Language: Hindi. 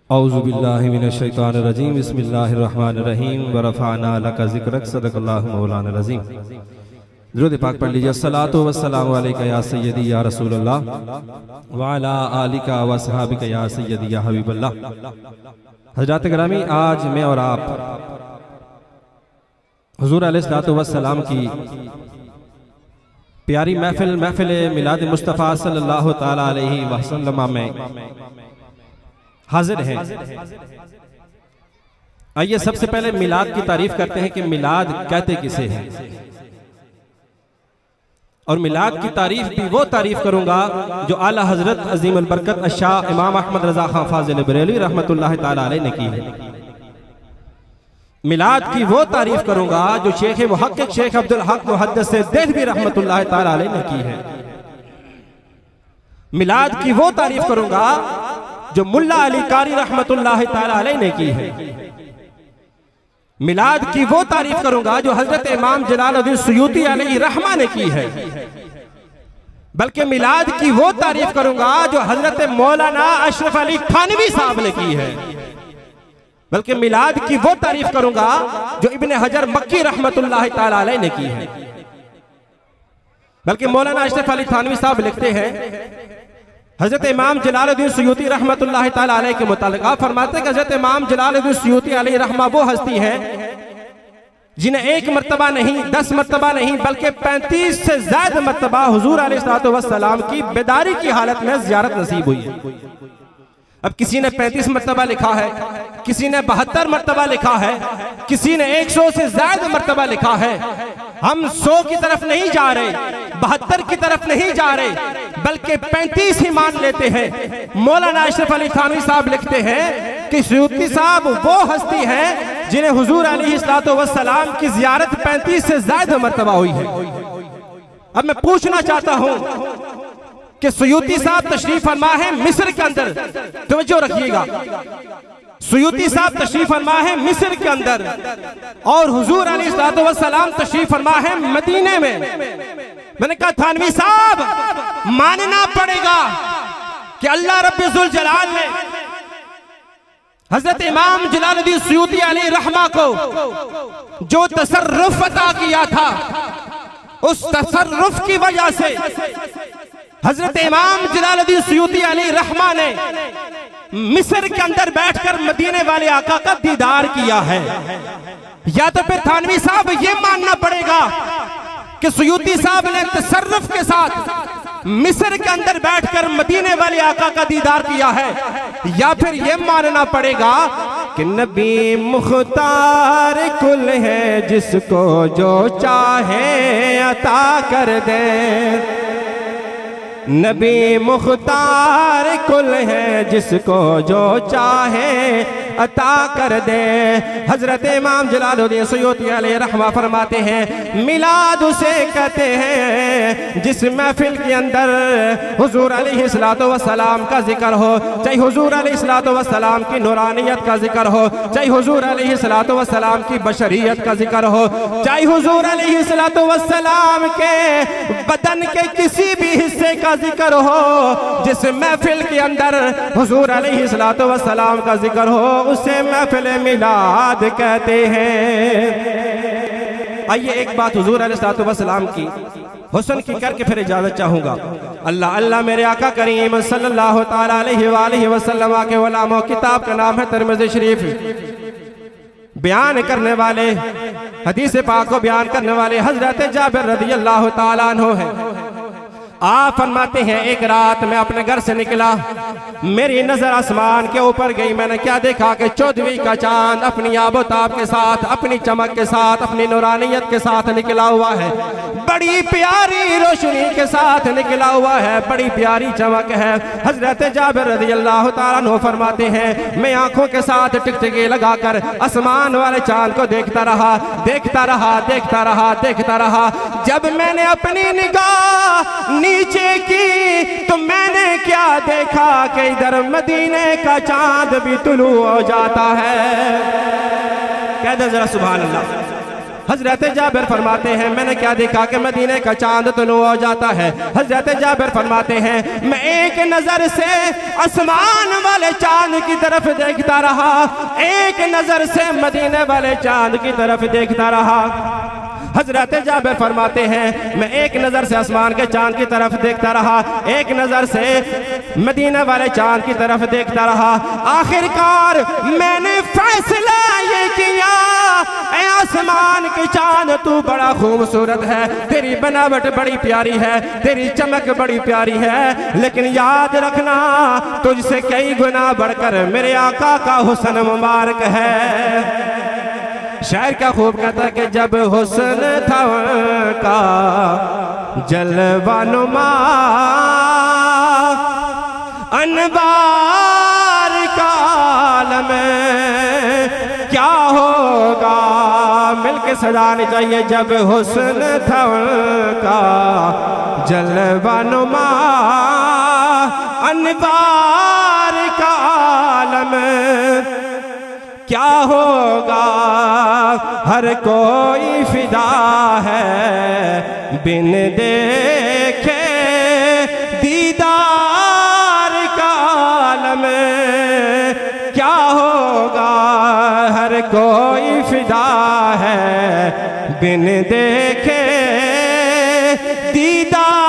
औज़ुबिल्लाहि मिनश्शैतानिर्रजीम बिस्मिल्लाहिर्रहमानिर्रहीम व रफ़अना लका ज़िक्रक सदक़ल्लाहु मौलाना अज़ीम। दुरूद पाक पढ़ लीजिए। अस्सलातु वस्सलामु अलैका या सय्यदी या रसूलल्लाह व अला आलिका व अस्हाबिका या सय्यदी या हबीबल्लाह। हज़रात गिरामी, आज मैं और आप हुज़ूर अलैहिस्सलातु वस्सलाम की प्यारी महफिल मिलाद मुस्तफ़ा सल्लल्लाहु तआला अलैहि वसल्लम में हाजिर हैं। आइए सबसे पहले मिलाद की तारीफ करते हैं कि मिलाद कहते किसे हैं, और मिलाद की तारीफ भी वो तारीफ करूंगा जो आला हजरत अजीम अल बरकत शाह इमाम अहमद रजा खां फाजिल बरेलवी रहमतुल्लाह ताला अलैह ने की है। मिलाद की वो तारीफ करूंगा जो शेख मुहक्किक शेख अब्दुल हक मुहद्दिस देहलवी रहमतुल्लाह ताला अलैह ने की है। मिलाद की वो तारीफ करूंगा जो मुल्ला अली कारी रहमतुल्लाह ताला अलैह ने की है। मिलाद की वो तारीफ करूंगा जो हजरत इमाम जलालुद्दीन सुयूती अलैहि रहमा ने की है। बल्कि मिलाद की वो तारीफ करूंगा जो हजरत मौलाना अशरफ अली थानवी साहब ने की है। बल्कि मिलाद की वो तारीफ करूंगा जो इब्ने हजर मक्की रहमतुल्लाह ताला अलैह ने की है। बल्कि मौलाना अशरफ अली थानवी साहब लिखते हैं, हजरत इमाम जलालुद्दीन सुयूती रहमतुल्लाह ताला अलैह के मुतालिक आप फरमाते हैं कि हजरत इमाम जलालुद्दीन सुयूती अलैहि रहमा वो हस्ती है जिन्हें एक मर्तबा नहीं, 10 मर्तबा नहीं, बल्कि 35 से ज्यादा मर्तबा हुजूर अलैहिस्सलातु वस्सलाम की बेदारी की हालत में ज़ियारत नसीब हुई है। अब किसी ने 35 मर्तबा लिखा है, किसी ने 72 मर्तबा लिखा है, किसी ने 100 से ज्यादा मर्तबा लिखा है। हम 100 की तरफ नहीं जा रहे, 72 की तरफ नहीं जा रहे, बल्कि 35 ही मान लेते हैं। मौलाना अशरफ अली थानवी साहब लिखते हैं कि सुयूती साहब वो हस्ती है जिन्हें हुजूर अलैहिस्सलातु वस्सलाम की जियारत 35 से ज्यादा मर्तबा हुई है। अब मैं पूछना चाहता हूं कि सुयूती साहब तशरीफ फरमा है मिस्र के अंदर, तवज्जो रखिएगा, सुयूती साहब तशरीफ फरमा है मिस्र के अंदर और हुजूर अलैहिस्सलातु वस्सलाम तशरीफ फरमा है मदीने में। मैंने कहा थानवी साहब मानना पड़ेगा कि अल्लाह रब्बुल जलाल ने हजरत इमाम जलालुद्दीन सुयूती अलैहि रहमा को जो तसर्रुफ अता किया था, उस तसर्रुफ की वजह से हजरत इमाम जलालुद्दीन सुयूती अलैहि रहमा ने मिस्र के अंदर बैठकर मदीने वाले आका का दीदार किया है। या तो फिर थानवी साहब ये मानना पड़ेगा कि सुयूती साहब ने तसर्रुफ के साथ मिस्र के अंदर बैठकर मदीने वाले आका का दीदार किया है, या फिर ये मानना पड़ेगा कि नबी मुख्तार कुल है जिसको जो चाहे अता कर दे। नबी मुख्तार कुल है जिसको जो चाहे अता कर दे। हजरत इमाम जलालुद्दीन सुयूती अलैहि रहमा फरमाते हैं, मिलाद उसे कहते हैं जिस महफिल के अंदर हुजूर अलैहिस्सलातु वस्सलाम का जिक्र हो, चाहे हुजूर अलैहिस्सलातु वस्सलाम की नूरानियत का जिक्र हो, चाहे हुजूर अलैहिस्सलातु वस्सलाम की बशरियत का जिक्र हो, चाहे हुजूर अलैहिस्सलातु वस्सलाम के बदन के किसी भी हिस्से का जिक्र हो। जिस महफिल के अंदर हुजूर अलैहिस्सलातु वस्सलाम का जिक्र हो उसे महफिल मिलाद कहते हैं। आइए एक बात हुजूर अलैहिस्सलातु वस्सलाम की हुस्न की करके फिर इजाजत चाहूंगा। अल्लाह अल्लाह मेरे आका करीम सल्लल्लाहु तआला अलैहि वसल्लम के उलमा, किताब का नाम है तिरमिज़ी शरीफ। बयान करने वाले, हदीस पाक को बयान करने वाले हजरत जाबिर रज़ियल्लाहु तआला अन्हु है। आप फरमाते हैं, एक रात मैं अपने घर से निकला, मेरी नजर आसमान के ऊपर गई। मैंने क्या देखा कि 14वीं का चांद अपनी आबोताब के साथ, अपनी चमक के साथ, अपनी नूरानियत के साथ निकला हुआ है। बड़ी प्यारी रोशनी के साथ निकला हुआ है, बड़ी प्यारी चमक है। हजरत जाबिर रज़ियल्लाहु ताला अन्हु फरमाते हैं, मैं आंखों के साथ टिकटिकी लगाकर आसमान वाले चांद को देखता रहा, देखता रहा, देखता रहा, देखता रहा। जब मैंने अपनी निगाह नीचे की तो मैंने क्या देखा कि इधर मदीने का चांद भी तुलू हो जाता है। कह दे जरा सुभान अल्लाह। हजरत जाबिर फरमाते हैं मैंने क्या देखा कि मदीने का चांद तुलू हो जाता है। हजरत जाबिर फरमाते हैं मैं एक नजर से आसमान वाले चांद की तरफ देखता रहा, एक नजर से मदीने वाले चांद की तरफ देखता रहा। हजरत जाबिर फरमाते हैं मैं एक नजर से आसमान के चांद की तरफ देखता रहा, एक नजर से मदीना वाले चांद की तरफ देखता रहा। आखिरकार मैंने फैसला ये किया, ऐ आसमान के चांद तू बड़ा खूबसूरत है, तेरी बनावट बड़ी प्यारी है, तेरी चमक बड़ी प्यारी है, लेकिन याद रखना तुझसे कई गुना बढ़कर मेरे आका का हुस्न मुबारक है। शायर क्या खूब कहता है कि जब हुस्न था उनका जलवा नुमा, अनवार का आलम क्या होगा, मिलके सजानी चाहिए। जब हुस्न था उनका जलवा नुमा, अनवार का आलम क्या होगा, हर कोई फिदा है बिन देखे दीदार का आलम क्या होगा, हर कोई फिदा है बिन देखे दीदार